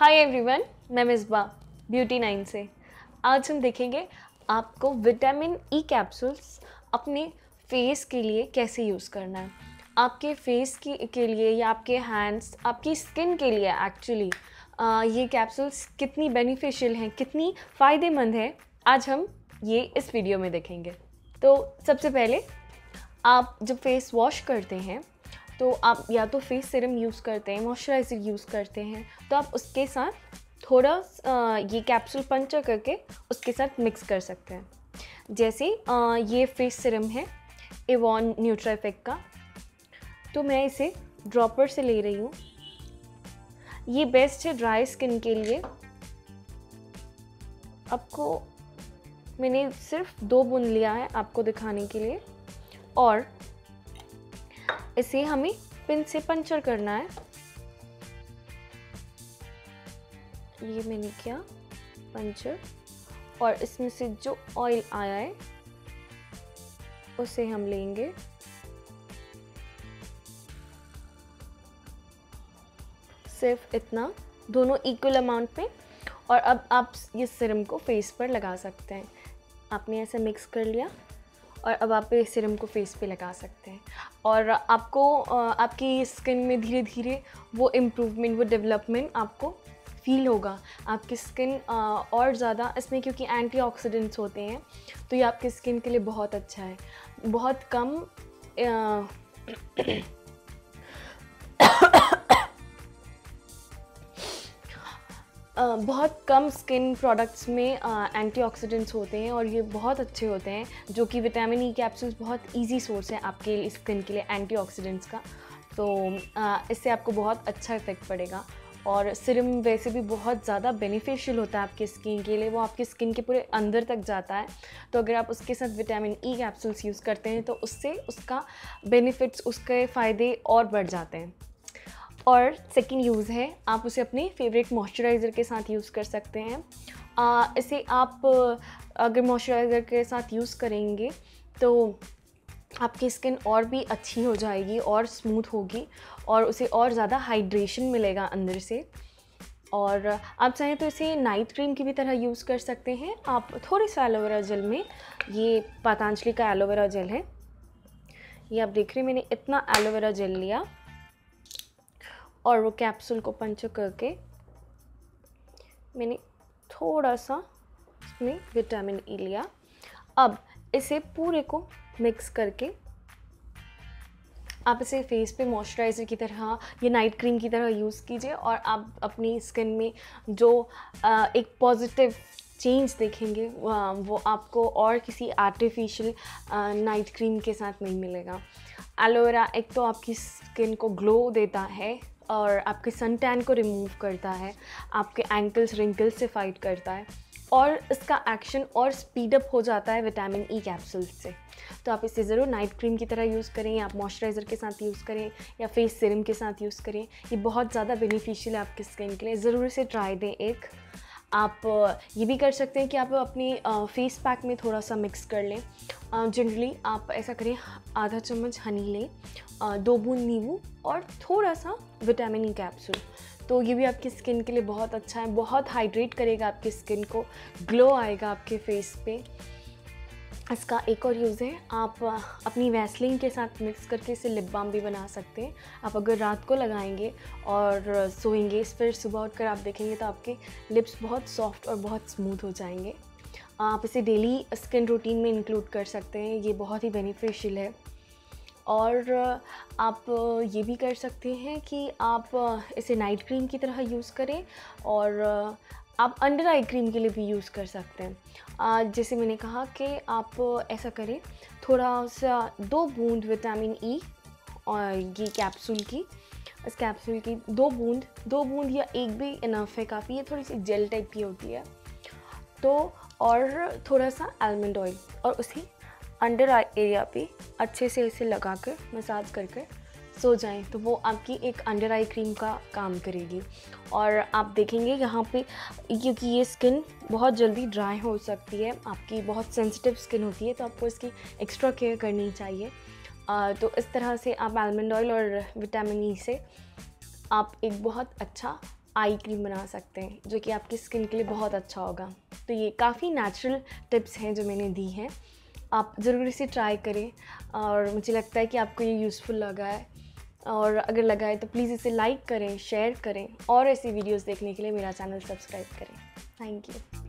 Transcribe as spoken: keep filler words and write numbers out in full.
Hi everyone, मैं Misbah beauty nine से। आज हम देखेंगे आपको विटामिन ई कैप्सूल्स अपने फेस के लिए कैसे यूज़ करना है। आपके फेस की के लिए या आपके हैंड्स, आपकी स्किन के लिए एक्चुअली ये कैप्सूल्स कितनी बेनिफिशियल हैं, कितनी फ़ायदेमंद है, आज हम ये इस वीडियो में देखेंगे। तो सबसे पहले आप जब फेस वॉश करते हैं तो आप या तो फेस सीरम यूज़ करते हैं, मॉइस्चराइज़र यूज़ करते हैं, तो आप उसके साथ थोड़ा आ, ये कैप्सूल पंचर करके उसके साथ मिक्स कर सकते हैं। जैसे आ, ये फेस सीरम है एवॉन न्यूट्राफिक का, तो मैं इसे ड्रॉपर से ले रही हूँ। ये बेस्ट है ड्राई स्किन के लिए। आपको मैंने सिर्फ दो बूंद लिया है आपको दिखाने के लिए, और इसे हमें पिन से पंचर करना है। ये मैंने किया पंचर, और इसमें से जो ऑयल आया है उसे हम लेंगे। सिर्फ इतना, दोनों इक्वल अमाउंट में। और अब आप इस सीरम को फेस पर लगा सकते हैं। आपने ऐसे मिक्स कर लिया और अब आप इस सीरम को फेस पे लगा सकते हैं, और आपको आपकी स्किन में धीरे धीरे वो इम्प्रूवमेंट, वो डेवलपमेंट आपको फील होगा। आपकी स्किन और ज़्यादा इसमें, क्योंकि एंटीऑक्सीडेंट्स होते हैं, तो ये आपकी स्किन के लिए बहुत अच्छा है। बहुत कम आ, Uh, बहुत कम स्किन प्रोडक्ट्स में एंटीऑक्सीडेंट्स uh, होते हैं, और ये बहुत अच्छे होते हैं, जो कि विटामिन ई कैप्सूल्स बहुत इजी सोर्स है आपके स्किन के लिए एंटीऑक्सीडेंट्स का। तो uh, इससे आपको बहुत अच्छा इफेक्ट पड़ेगा। और सीरम वैसे भी बहुत ज़्यादा बेनिफिशियल होता है आपकी स्किन के लिए, वो आपकी स्किन के पूरे अंदर तक जाता है। तो अगर आप उसके साथ विटामिन ई कैप्सूल्स यूज़ करते हैं तो उससे उसका बेनिफिट्स, उसके फ़ायदे और बढ़ जाते हैं। और सेकंड यूज़ है, आप उसे अपने फेवरेट मॉइस्चराइज़र के साथ यूज़ कर सकते हैं। आ, इसे आप अगर मॉइस्चराइज़र के साथ यूज़ करेंगे तो आपकी स्किन और भी अच्छी हो जाएगी और स्मूथ होगी, और उसे और ज़्यादा हाइड्रेशन मिलेगा अंदर से। और आप चाहें तो इसे नाइट क्रीम की भी तरह यूज़ कर सकते हैं। आप थोड़ी सा एलोवेरा जेल में, ये पतंजलि का एलोवेरा जेल है, ये आप देख रहे हैं, मैंने इतना एलोवेरा जेल लिया और वो कैप्सूल को पंचर करके मैंने थोड़ा सा इसमें विटामिन ई लिया। अब इसे पूरे को मिक्स करके आप इसे फेस पे मॉइस्चराइज़र की तरह या नाइट क्रीम की तरह यूज़ कीजिए, और आप अपनी स्किन में जो एक पॉजिटिव चेंज देखेंगे वो आपको और किसी आर्टिफिशियल नाइट क्रीम के साथ नहीं मिलेगा। एलोवेरा एक तो आपकी स्किन को ग्लो देता है और आपके सन टैन को रिमूव करता है, आपके एंकल्स रिंकल्स से फाइट करता है, और इसका एक्शन और स्पीड अप हो जाता है विटामिन ई कैप्सूल्स से। तो आप इसे ज़रूर नाइट क्रीम की तरह यूज़ करें, या आप मॉइस्चराइज़र के साथ यूज़ करें, या फेस सीरम के साथ यूज़ करें। ये बहुत ज़्यादा बेनिफिशियल है आपकी स्किन के लिए। ज़रूर इसे ट्राई दें एक। आप ये भी कर सकते हैं कि आप अपनी फेस पैक में थोड़ा सा मिक्स कर लें। जनरली आप ऐसा करें, आधा चम्मच हनी लें, दो बूंद नींबू और थोड़ा सा विटामिन ई कैप्सूल। तो ये भी आपकी स्किन के लिए बहुत अच्छा है, बहुत हाइड्रेट करेगा आपकी स्किन को, ग्लो आएगा आपके फेस पे। इसका एक और यूज़ है, आप अपनी वैसलीन के साथ मिक्स करके इसे लिप बाम भी बना सकते हैं। आप अगर रात को लगाएंगे और सोएंगे, फिर सुबह उठकर आप देखेंगे तो आपके लिप्स बहुत सॉफ्ट और बहुत स्मूथ हो जाएंगे। आप इसे डेली स्किन रूटीन में इंक्लूड कर सकते हैं, ये बहुत ही बेनिफिशियल है। और आप ये भी कर सकते हैं कि आप इसे नाइट क्रीम की तरह यूज़ करें, और आप अंडर आई क्रीम के लिए भी यूज़ कर सकते हैं। जैसे मैंने कहा कि आप ऐसा करें, थोड़ा सा दो बूंद विटामिन ई और ये कैप्सूल की, इस कैप्सूल की दो बूंद दो बूंद या एक भी इनफ है, काफ़ी है, थोड़ी सी जेल टाइप की होती है। तो और थोड़ा सा आलमंड ऑयल, और उसी अंडर आई एरिया पे अच्छे से इसे लगा कर मसाज कर कर सो जाएं, तो वो आपकी एक अंडर आई क्रीम का काम करेगी। और आप देखेंगे यहाँ पे, क्योंकि ये स्किन बहुत जल्दी ड्राई हो सकती है, आपकी बहुत सेंसिटिव स्किन होती है, तो आपको इसकी एक्स्ट्रा केयर करनी चाहिए। आ, तो इस तरह से आप आलमंड ऑयल और विटामिन ई से आप एक बहुत अच्छा आई क्रीम बना सकते हैं, जो कि आपकी स्किन के लिए बहुत अच्छा होगा। तो ये काफ़ी नेचुरल टिप्स हैं जो मैंने दी हैं, आप ज़रूर इसे ट्राई करें और मुझे लगता है कि आपको ये यूज़फुल लगा है। और अगर लगा है तो प्लीज़ इसे लाइक करें, शेयर करें और ऐसी वीडियोस देखने के लिए मेरा चैनल सब्सक्राइब करें। Thank you.